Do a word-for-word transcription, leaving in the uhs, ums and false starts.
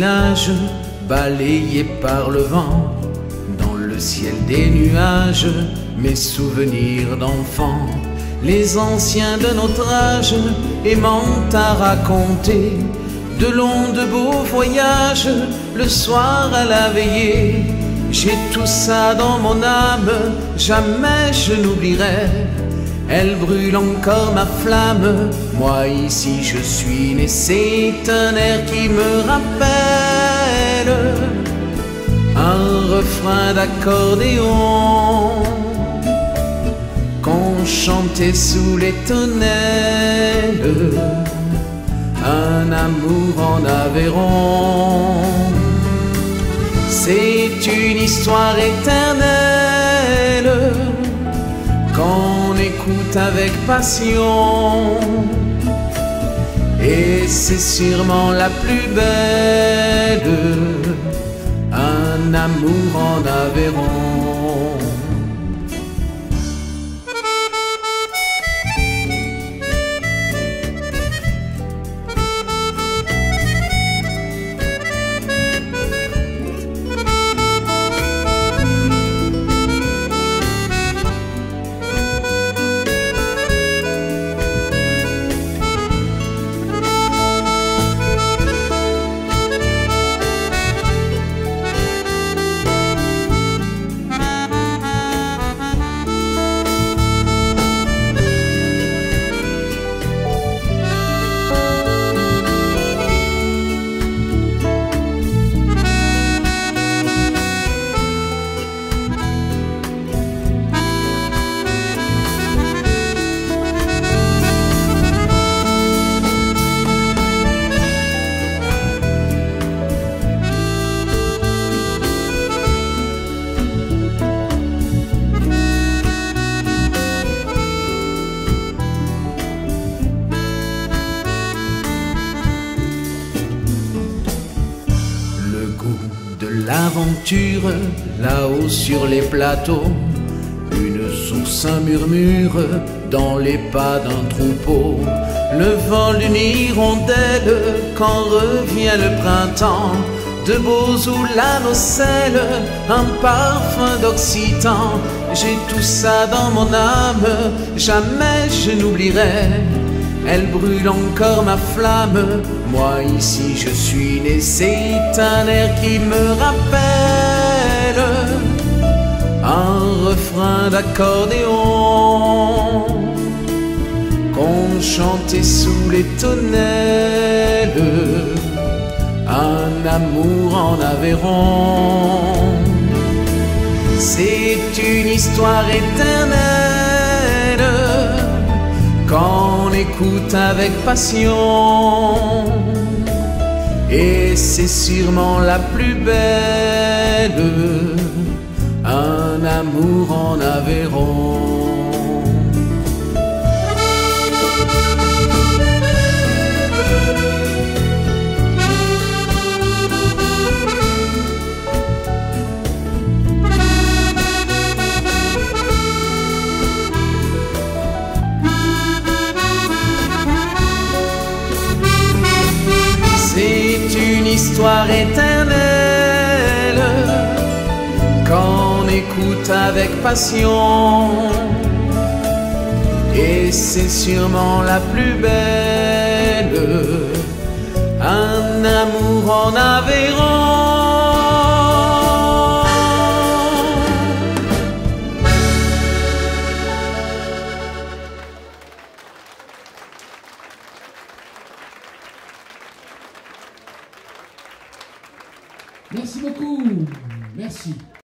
voyage, balayé par le vent, dans le ciel des nuages, mes souvenirs d'enfant. Les anciens de notre âge aimant à raconter de longs, de beaux voyages, le soir à la veillée. J'ai tout ça dans mon âme, jamais je n'oublierai. Elle brûle encore ma flamme, moi ici je suis né. C'est un air qui me rappelle un refrain d'accordéon qu'on chantait sous les tonnelles, un amour en Aveyron. C'est une histoire éternelle qu'on écoute avec passion, et c'est sûrement la plus belle, un amour en Aveyron. L'aventure, là-haut sur les plateaux, une source, un murmure dans les pas d'un troupeau, le vol d'une hirondelle quand revient le printemps, de beaux ou la nocelle, un parfum d'occitan. J'ai tout ça dans mon âme, jamais je n'oublierai. Elle brûle encore ma flamme, moi ici je suis né. C'est un air qui me rappelle un refrain d'accordéon qu'on chantait sous les tonnelles, un amour en Aveyron. C'est une histoire éternelle qu'on écoute avec passion, et c'est sûrement la plus belle, un amour en Aveyron. Histoire éternelle qu'on écoute avec passion, et c'est sûrement la plus belle, un amour en Aveyron. Merci beaucoup. Merci.